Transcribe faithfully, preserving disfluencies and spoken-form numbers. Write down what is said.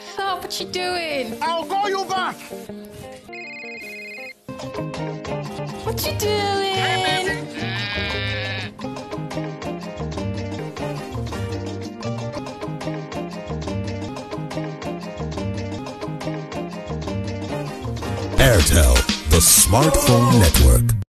What's up? What you doing? I'll call you back. What you doing? Airtel, the smartphone network.